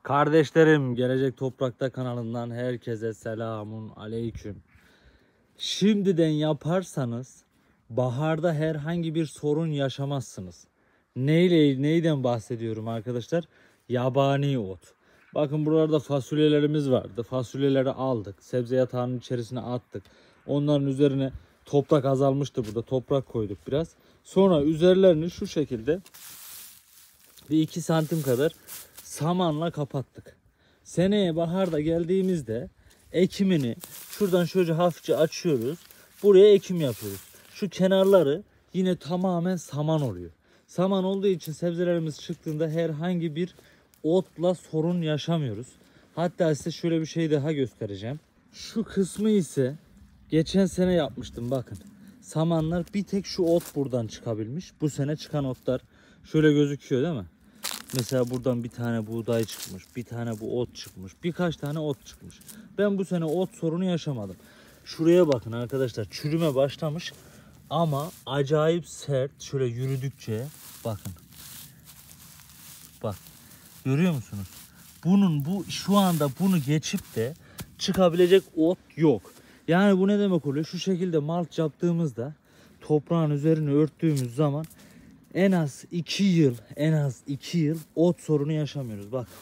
Kardeşlerim, Gelecek Toprakta kanalından herkese selamun aleyküm. Şimdiden yaparsanız baharda herhangi bir sorun yaşamazsınız. Neyden bahsediyorum arkadaşlar? Yabani ot. Bakın buralarda fasulyelerimiz vardı. Fasulyeleri aldık. Sebze yatağının içerisine attık. Onların üzerine toprak azalmıştı burada. Toprak koyduk biraz. Sonra üzerlerini şu şekilde bir 2 santim kadar samanla kapattık. Seneye baharda geldiğimizde ekimini şuradan şöyle hafifçe açıyoruz. Buraya ekim yapıyoruz. Şu kenarları yine tamamen saman oluyor. Saman olduğu için sebzelerimiz çıktığında herhangi bir otla sorun yaşamıyoruz. Hatta size şöyle bir şey daha göstereceğim. Şu kısmı ise geçen sene yapmıştım, bakın. Samanlar bir tek şu ot buradan çıkabilmiş. Bu sene çıkan otlar şöyle gözüküyor değil mi? Mesela buradan bir tane buğday çıkmış, bir tane bu ot çıkmış, birkaç tane ot çıkmış. Ben bu sene ot sorunu yaşamadım. Şuraya bakın arkadaşlar, çürüme başlamış ama acayip sert. Şöyle yürüdükçe bakın. Bak, görüyor musunuz? Şu anda bunu geçip de çıkabilecek ot yok. Yani bu ne demek oluyor? Şu şekilde malç yaptığımızda toprağın üzerine örttüğümüz zaman en az 2 yıl ot sorunu yaşamıyoruz. Bak.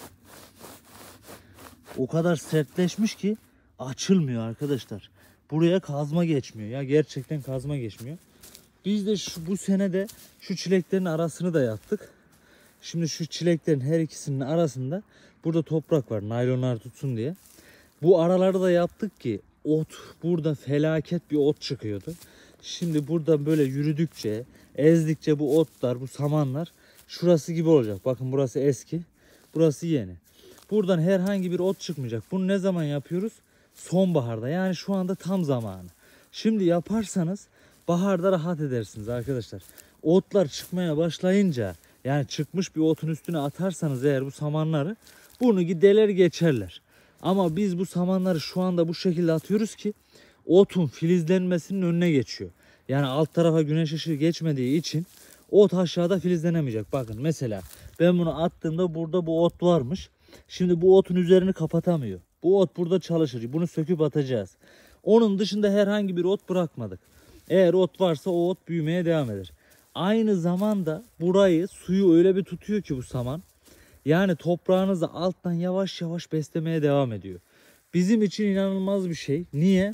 O kadar sertleşmiş ki açılmıyor arkadaşlar. Buraya kazma geçmiyor. Ya gerçekten kazma geçmiyor. Biz de bu sene de şu çileklerin arasını da yaptık. Şimdi şu çileklerin her ikisinin arasında burada toprak var, naylonlar tutsun diye. Bu araları da yaptık ki burada felaket bir ot çıkıyordu. Şimdi burada böyle yürüdükçe, ezdikçe bu otlar, bu samanlar şurası gibi olacak. Bakın burası eski, burası yeni. Buradan herhangi bir ot çıkmayacak. Bunu ne zaman yapıyoruz? Sonbaharda, yani şu anda tam zamanı. Şimdi yaparsanız baharda rahat edersiniz arkadaşlar. Otlar çıkmaya başlayınca, yani çıkmış bir otun üstüne atarsanız eğer bu samanları, bunu gideler geçerler. Ama biz bu samanları şu anda bu şekilde atıyoruz ki otun filizlenmesinin önüne geçiyor. Yani alt tarafa güneş ışığı geçmediği için ot aşağıda filizlenemeyecek. Bakın mesela ben bunu attığımda burada bu ot varmış. Şimdi bu otun üzerini kapatamıyor. Bu ot burada çalışır. Bunu söküp atacağız. Onun dışında herhangi bir ot bırakmadık. Eğer ot varsa o ot büyümeye devam eder. Aynı zamanda burayı, suyu öyle bir tutuyor ki bu saman. Yani toprağınızı alttan yavaş yavaş beslemeye devam ediyor. Bizim için inanılmaz bir şey. Niye?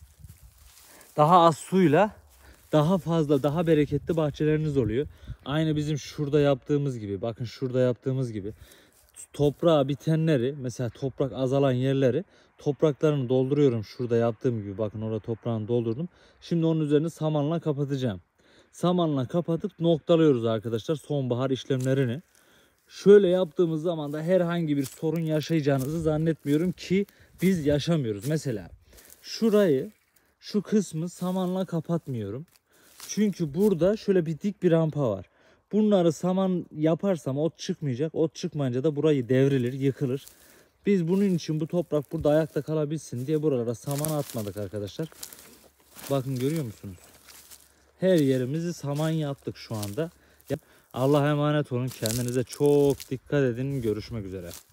Daha az suyla daha fazla, daha bereketli bahçeleriniz oluyor. Aynı bizim şurada yaptığımız gibi. Bakın şurada yaptığımız gibi. Toprağa bitenleri, mesela toprak azalan yerleri, topraklarını dolduruyorum şurada yaptığım gibi. Bakın orada toprağını doldurdum. Şimdi onun üzerini samanla kapatacağım. Samanla kapatıp noktalıyoruz arkadaşlar sonbahar işlemlerini. Şöyle yaptığımız zaman da herhangi bir sorun yaşayacağınızı zannetmiyorum ki biz yaşamıyoruz. Mesela şu kısmı samanla kapatmıyorum. Çünkü burada şöyle bir dik bir rampa var. Bunları saman yaparsam ot çıkmayacak. Ot çıkmayınca da burayı devrilir, yıkılır. Biz bunun için bu toprak burada ayakta kalabilsin diye buralara saman atmadık arkadaşlar. Bakın, görüyor musunuz? Her yerimizi saman yaptık şu anda. Allah'a emanet olun. Kendinize çok dikkat edin. Görüşmek üzere.